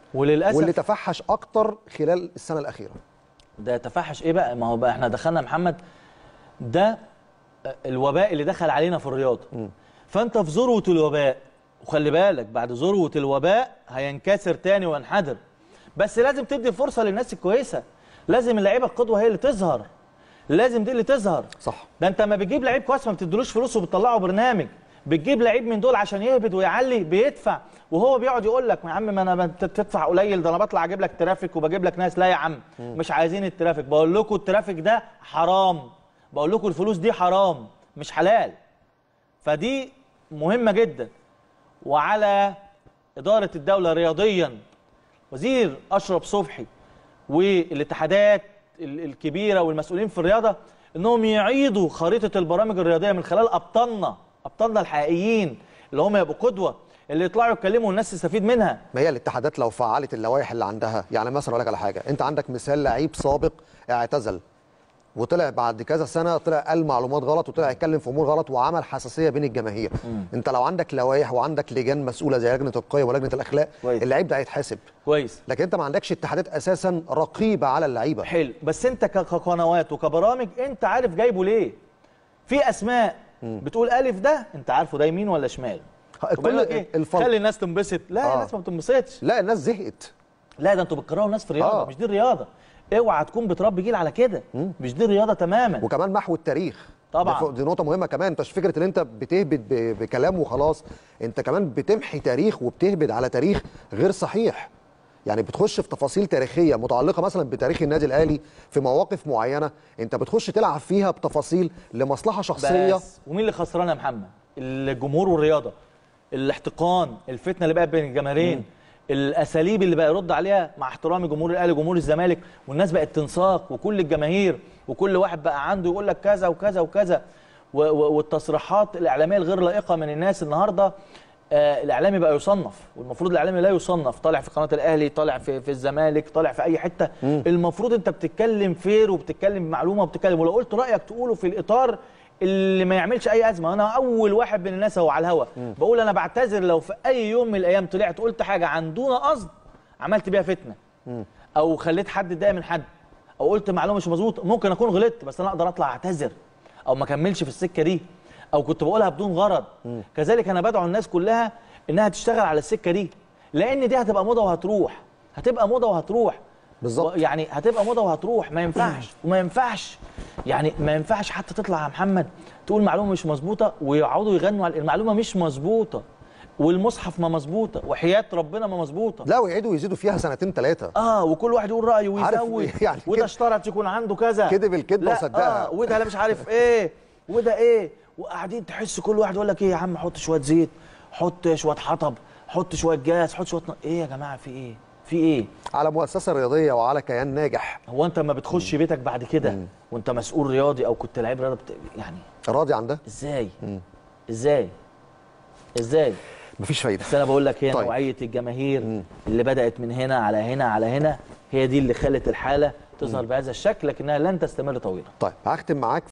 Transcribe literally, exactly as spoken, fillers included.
وللاسف واللي تفحش اكتر خلال السنه الاخيره. ده تفحش ايه بقى؟ ما هو بقى احنا دخلنا محمد، ده الوباء اللي دخل علينا في الرياضه. م. فانت في ذروه الوباء، وخلي بالك بعد ذروه الوباء هينكسر تاني وينحدر، بس لازم تدي فرصه للناس الكويسه، لازم اللعيبه القدوه هي اللي تظهر، لازم دي اللي تظهر. صح. ده انت ما بتجيب لعيب كويس ما بتديلوش فلوس وبتطلعه برنامج، بتجيب لعيب من دول عشان يهبد ويعلي بيدفع، وهو بيقعد يقول لك يا عم ما انا بتدفع قليل، ده انا بطلع اجيب لك ترافيك وبجيب لك ناس. لا يا عم، م. مش عايزين الترافيك، بقول لكم الترافيك ده حرام، بقول لكم الفلوس دي حرام مش حلال. فدي مهمه جدا. وعلى اداره الدوله رياضيا، وزير اشرف صبحي والاتحادات الكبيره والمسؤولين في الرياضه، انهم يعيدوا خريطه البرامج الرياضيه من خلال ابطالنا، ابطالنا الحقيقيين اللي هم يبقوا قدوه، اللي يطلعوا يتكلموا والناس تستفيد منها. ما هي الاتحادات لو فعلت اللوائح اللي عندها، يعني مثلا اقول لك على حاجه، انت عندك مثال لعيب سابق اعتزل وطلع بعد كذا سنه طلع قال معلومات غلط وطلع يتكلم في امور غلط وعمل حساسيه بين الجماهير. مم. انت لو عندك لوائح وعندك لجان مسؤوله زي لجنه القيم ولجنه الاخلاق، اللعيب ده هيتحاسب كويس. لكن انت ما عندكش اتحادات اساسا رقيبه على اللعيبه. حلو، بس انت كقنوات وكبرامج انت عارف جايبه ليه. في اسماء مم. بتقول الف ده انت عارفه ده يمين ولا شمال. كل ايه؟ الفرق خلي الناس تنبسط. لا آه. الناس ما بتنبسطش. لا الناس زهقت. لا ده انتوا بتكرهوا الناس في الرياضه. آه. مش دي الرياضه. اوعى تكون بتربي جيل على كده، مش دي الرياضه تماما. وكمان محو التاريخ طبعا، دي نقطه مهمه كمان. انت مش فكره ان انت بتهبد بكلام وخلاص، انت كمان بتمحي تاريخ وبتهبد على تاريخ غير صحيح. يعني بتخش في تفاصيل تاريخيه متعلقه مثلا بتاريخ النادي الاهلي في مواقف معينه، انت بتخش تلعب فيها بتفاصيل لمصلحه شخصيه بس. ومين اللي خسران يا محمد؟ الجمهور والرياضه. الاحتقان، الفتنه اللي بقت بين الجماهيرين، الاساليب اللي بقى يرد عليها، مع احترامي جمهور الاهلي وجمهور الزمالك، والناس بقت تنساق وكل الجماهير وكل واحد بقى عنده يقول لك كذا وكذا وكذا، والتصريحات الاعلاميه الغير لائقه من الناس النهارده. آه الاعلامي بقى يصنف، والمفروض الاعلامي لا يصنف، طالع في قناه الاهلي، طالع في في الزمالك، طالع في اي حته. م. المفروض انت بتتكلم فير وبتتكلم بمعلومه وبتتكلم، ولو قلت رايك تقوله في الاطار اللي ما يعملش اي ازمه. انا اول واحد من الناس هو على الهوا بقول انا بعتذر لو في اي يوم من الايام طلعت قلت حاجه عن دون قصد عملت بيها فتنه، م. او خليت حد اتضايق من حد، او قلت معلومه مش مظبوطه. ممكن اكون غلطت بس انا اقدر اطلع اعتذر او ما اكملش في السكه دي، او كنت بقولها بدون غرض. م. كذلك انا بدعو الناس كلها انها تشتغل على السكه دي، لان دي هتبقى موضه وهتروح، هتبقى موضه وهتروح بالظبط. يعني هتبقى موضه وهتروح. ما ينفعش وما ينفعش يعني ما ينفعش حتى تطلع يا محمد تقول معلومه مش مظبوطه ويقعدوا يغنوا على المعلومه مش مظبوطه، والمصحف ما مظبوطه، وحياه ربنا ما مظبوطه. لا ويعيدوا ويزيدوا فيها سنتين ثلاثه. اه وكل واحد يقول رايه ويزود يعني وده اشترط يكون عنده كذا، كذب الكذبه وصدقها. اه وده لا مش عارف ايه وده ايه، وقاعدين تحس كل واحد يقول لك ايه يا عم، حط شويه زيت، حط شويه حطب، حط شويه جاز، حط شويه ن... ايه يا جماعه في ايه؟ في ايه؟ على مؤسسه رياضيه وعلى كيان ناجح. هو انت لما بتخش مم. بيتك بعد كده مم. وانت مسؤول رياضي او كنت لعيب رياضه بت... يعني راضي عن ده؟ ازاي؟ مم. ازاي؟ ازاي؟ مفيش فايده. بس انا بقول لك هي طيب. نوعيه الجماهير مم. اللي بدات من هنا على هنا على هنا، هي دي اللي خلت الحاله تظهر مم. بهذا الشكل، لكنها لن تستمر طويلا. طيب هختم معاك